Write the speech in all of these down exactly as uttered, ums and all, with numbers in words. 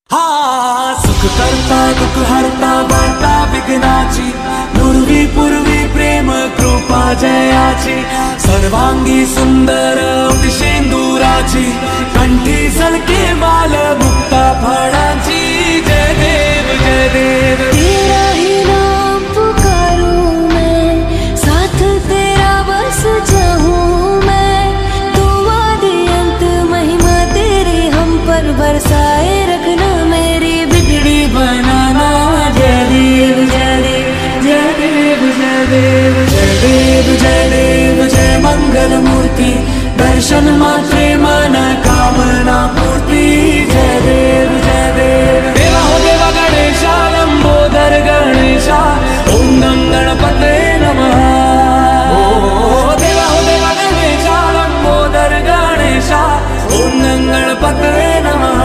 हा सुख करता दुख हरता वार्ता विघ्नाची नुरवी पूर्वी प्रेम कृपा जयाची सर्वांगी सुंदर शेंदुराची कंठी सलके माल मुक्ता फळांची जय देव जय देव तेरा ही नाम पुकारूं मैं साथ तेरा बस चाहूं मैं तू आदि अंत महिमा तेरी हम पर बरसाए रखना मेरी बिगड़ी बनाना जय देव जय देव जय देव जय देव जय देव जय देव जय मंगल मूर्ति दर्शन मात्रे मन कामना पूर्ति जय देव जय देव देवा हो देवा गणेशा लंबोदर गणेशा ओम गं गणपते नमः ओ देवा हो देवा गणेशा लंबोदर गणेशा ओम गं गणपते नमः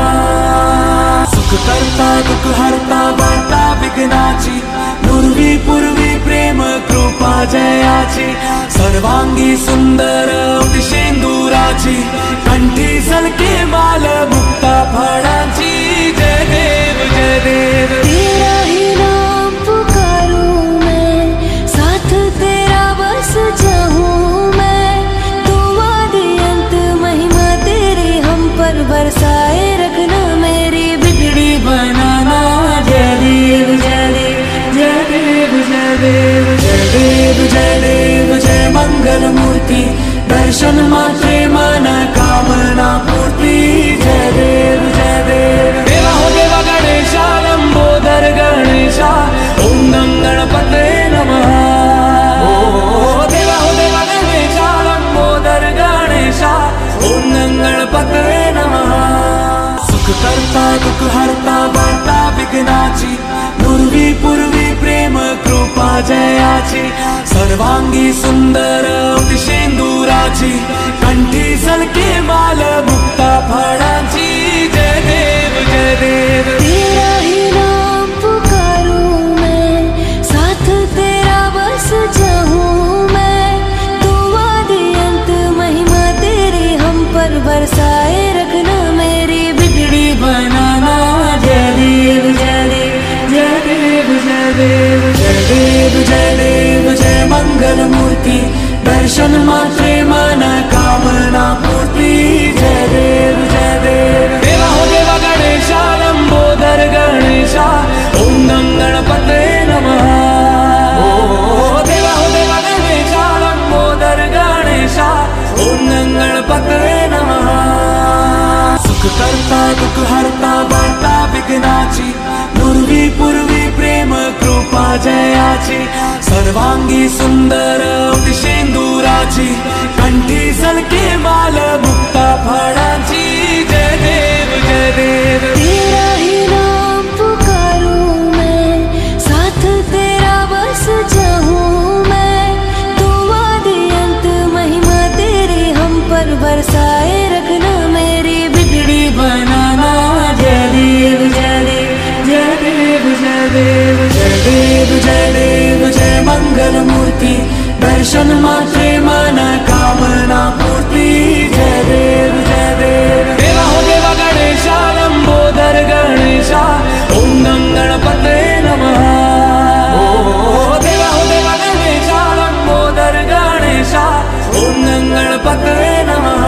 सुख करता दुख हरता वार्ता विघ्नाची नुरवी पूर्वी प्रेम कृपा जयाची सर्वांगी सुंदर शेंदुराची कंठी सलके माल मुक्ता फळांची जय देव जय देव तेरा ही नाम पुकारूं मैं साथ तेरा बस चाहूं मैं तू आदि अंत महिमा तेरी हम पर बरसाए रखना मेरी बिगड़ी बनाना जय देव जय देव जय देव जय देव जय देव जय देव जय मंगल मूर्ति दर्शन मात्रे मन कामना पूर्ति जय देव जय देव देवा हो देवा गणेशा लंबोदर गणेशा ओम गं गणपते नमः ओ देवा हो देवा गणेशा लंबोदर गणेशा ओम गं गणपते नमः सुख करता दुख हरता वार्ता विघ्नाची नुरवी पूर्वी प्रेम कृपा जयाची सर्वांगी सुंदर शेंदुराची कंठी सलके माल मुक्ता फळांची जय देव जय देव तेरा ही नाम पुकारूं मैं साथ तेरा बस चाहूं मैं तू आदि अंत महिमा तेरी हम पर बरसाए रखना मेरी बिगड़ी बनाना जय देव जय देव जय देव जय देव जय देव जय देव जय मंगल मूर्ति दर्शन मात्रे मन कामना पूर्ति जय देव जय देव देवा हो देवा गणेशा लंबोदर गणेशा ओम गं गणपते नमः ओ देवा हो देवा गणेशा लंबोदर गणेशा ओम गं गणपते नमः सुख करता दुख हरता वार्ता विघ्नाची नुरवी पूर्वी प्रेम कृपा जयाची सर्वांगी सुंदर शेंदुराची कंठी सलके माल मुक्ता फळांची जय देव जय देव तेरा ही नाम पुकारूं मैं साथ तेरा बस चाहूं मैं तू आदि अंत महिमा तेरी हम पर बरसाए रखना मेरी बिगड़ी बनाना जय देव जय देव जय देव जय देव जय देव जय देव जय मंगल मूर्ति दर्शन मात्रे मन कामना पूर्ति जय देव जय देव देवा हो देवा गणेशा लंबोदर गणेशा ओम गं गणपते नमः ओ देवा हो देवा गणेशा लंबोदर गणेशा ओम गं गणपते नमः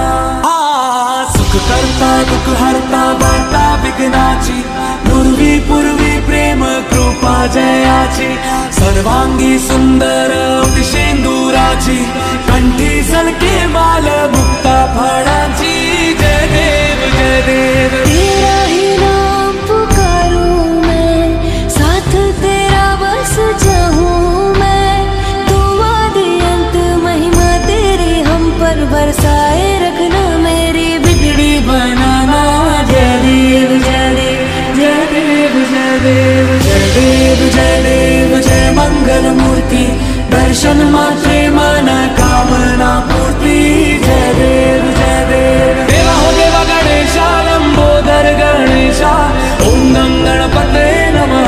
हा सुख करता दुख हरता वार्ता विघ्नाची नुरवी पूर्वी प्रेम कृपा जयाची सर्वांगी सुंदर शेंदुराची कंठी सलके माल मुक्ता फळांची जय देव जय देव तेरा ही नाम पुकारूं मैं साथ तेरा बस चाहूं मैं तू आदि अंत महिमा तेरी हम पर बरसाए रखना मेरी बिगड़ी बनाना जय देव जय देव जय देव जय देव जय देव जय देव जय मंगल मूर्ति दर्शन मात्रे मन कामना पूर्ति जय देव जय देव देवा हो देवा गणेशा लंबोदर गणेशा ओम गं गणपते नमः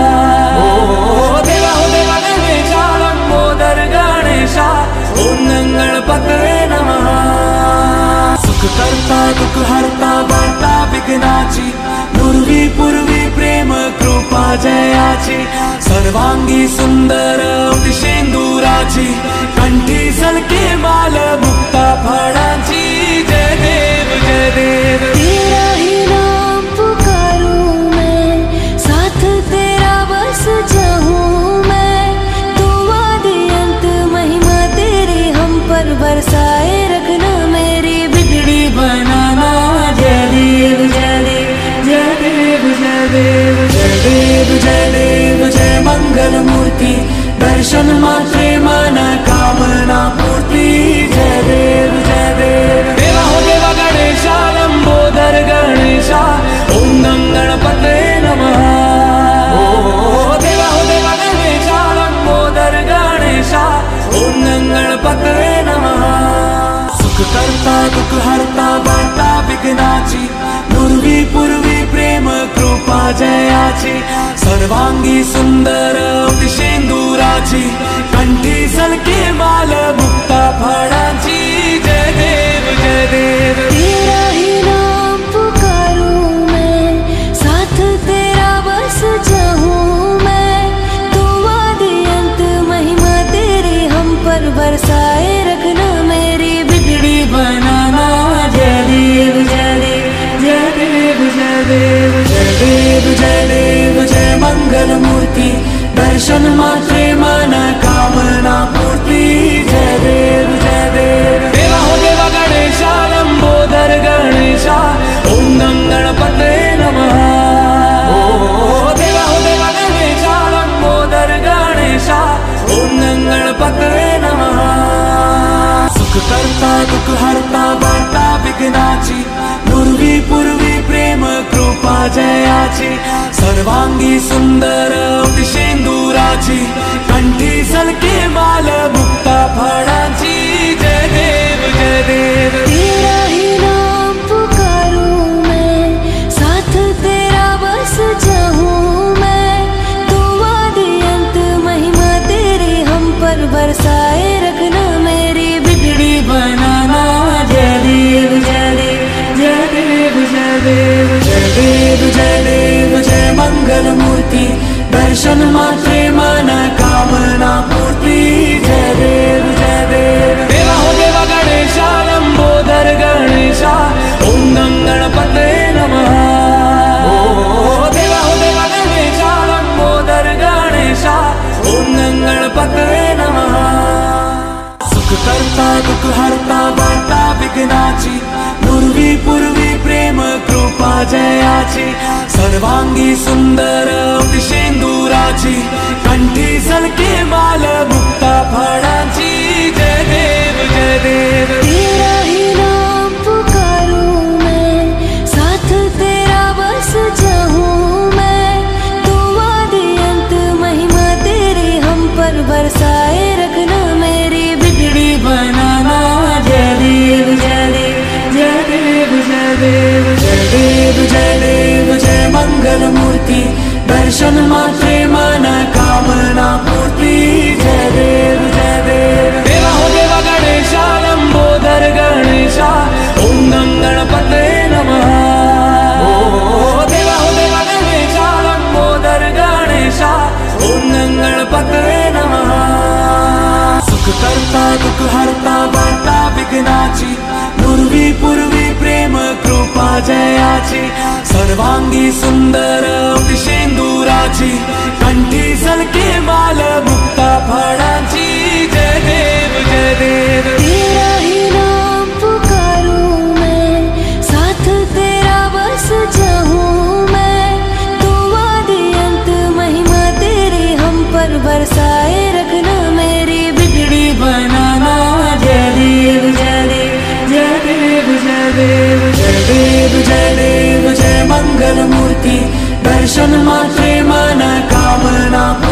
ओ देवा हो देवा गणेशा लंबोदर गणेशा ओम गं गणपते नमः सुख करता दुख हरता वार्ता विघ्नाची नुरवी जयाची सर्वांगी सुंदर सिंदुराची कंठी सलके माल मुक्ता फळांची जय देव जय देव तेरा ही नाम पुकारूं मैं साथ तेरा बस जाऊं मैं दुआ दी अंत महिमा तेरी हम पर बरसाए रखना मेरी बिगड़ी बनाना जय देव जय देव जय देव जय देव जय देव जय देव जय मंगल मूर्ति दर्शन मात्रे मन कामना पूर्ति जय देव जय देव देवा हो देवा गणेशा लंबोदर गणेशा ओम नम गणपते नमः ओ देवा हो देवा गणेशा लंबोदर गणेशा ओम नम गणपते नमः सुख करता दुख हरता वार्ता विघ्नाची पूर्वी पूर्वी प्रेम कृपा जयाची सर्वांगी सुंदर सिंदुराची कंठी सलके माल मुक्ता फळांची जय देव जय देव तेरा ही नाम पुकारूं मैं साथ तेरा बस जाऊं मैं दुआ दी अंत महिमा तेरी हम पर बरसाए रखना मेरी बिगड़ी बनाना जय देव जय देव जय देव जय देव जय देव जय देव जय मंगल मूर्ति दर्शन मात्रे मन कामना पूर्ति जय देव जय देव देवा हो देवा गणेशा लंबोदर गणेशा ओम नम गणपते नमः ओ देवा हो देवा गणेशा लंबोदर गणेशा ओम नम गणपते नमः सुख करता दुख हरता वार्ता विघ्नाची पूर्वी पूर्वी प्रेम कृपा जयाची सर्वांगी सुंदर सिंदुराची कंठी सलके माल मुक्ता फळांची जय देव जय देव तेरा ही नाम पुकारूं मैं साथ तेरा बस जाऊं मैं दुआ दी अंत महिमा तेरी हम पर बरसाए रखना मेरी बिगड़ी बनाना जय देव जय देव जय देव जय देव जय देव जय देव जय मंगल मूर्ति दर्शन मात्रे मन कामना पूर्ति जय देव जय देव देवा हो देवा गणेशा लंबोदर गणेशा ओम नम गणपते नमः ओ देवा हो देवा गणेशा लंबोदर गणेशा ओम नम गणपते नमः सुख करता दुख हरता वार्ता विघ्नाची पूर्वी पूर्वी प्रेम कृपा जयाची सर्वांगी सुंदर सिंदुराची कंठी सलके माल मुक्ता फळांची जय देव जय देव तेरा ही नाम पुकारूं मैं साथ तेरा बस जाऊं मैं दुआ दी अंत महिमा तेरी हम पर बरसाए रखना मेरी बिगड़ी बनाना जय देव जय देव जय देव जय देव जय देव जय देव जय मंगल मूर्ति दर्शन मात्रे मन कामना पूर्ति जय देव जय देव देवा हो देवा गणेशा लंबोदर गणेशा ओम नम गणपते नमः ओ देवा हो देवा गणेशा लंबोदर गणेशा ओम नम गणपते नमः सुख करता दुख हरता वार्ता विघ्नाची पूर्वी पूर्वी प्रेम कृपा जयाची सर्वांगी सुंदर सिंदुराची कंठी सलके माल मुक्ता फळांची जय देव जय देव तेरा ही नाम पुकारूं मैं साथ तेरा बस जाऊं मैं दुआ दी अंत महिमा तेरी हम पर बरसाए रखना मेरी बिगड़ी बनाना जय देव जय देव जय देव जय देव जय देव जय देव जय मंगल मूर्ति दर्शन मात्रे मन कामना